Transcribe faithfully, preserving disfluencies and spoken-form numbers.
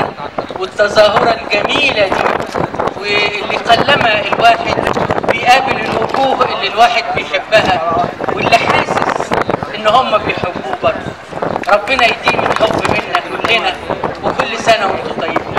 والتظاهرة الجميلة دي، واللي قلما الواحد بيقابل الوجوه اللي الواحد بيحبها واللي حاسس ان هم بيحبوه برضه. ربنا يديم الحب منا كلنا، وكل سنة وانتم طيبين.